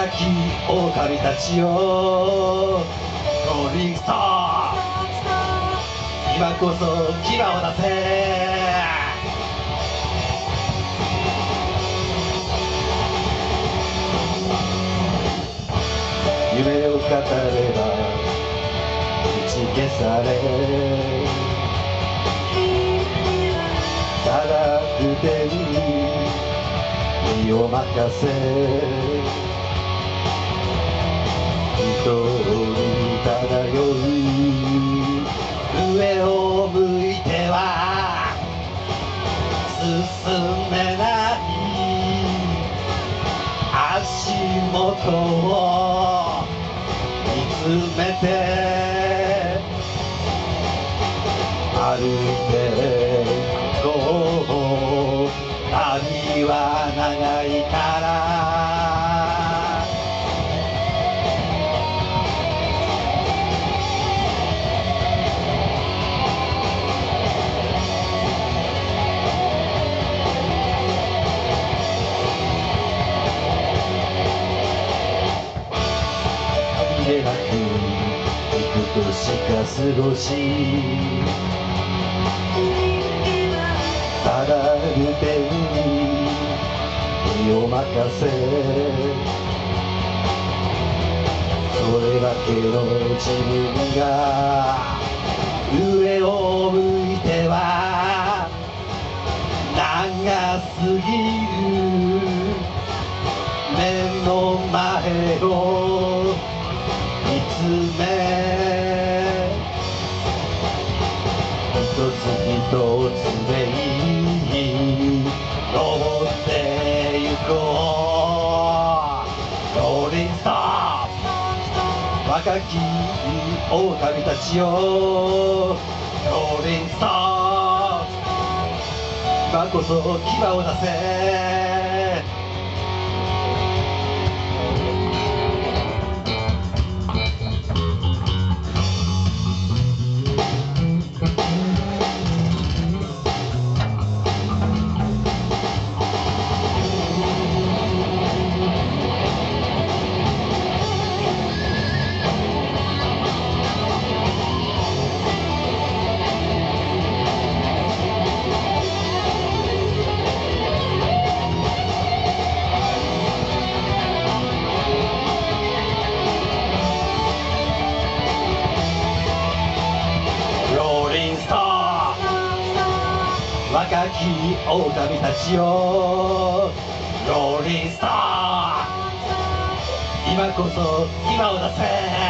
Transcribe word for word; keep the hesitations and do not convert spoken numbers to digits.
若き狼たちよ、ローリングスター、今こそ牙を出せ。夢を語れば打ち消され、ただ腕に身を任せ、人に漂う上を向いては進めない足元を見つめて歩いてこう、旅は長いからでなく幾年か過ごし、ただ腕に身を任せ、それだけの自分が上を向いては長すぎる目の前を見つめ、一つ一つ目に登ってゆこう。ローリングスター、若き狼たちよ、ローリングスター、今こそ牙を出せ。若き狼たちよ、ローリングスター、今こそ牙を出せ。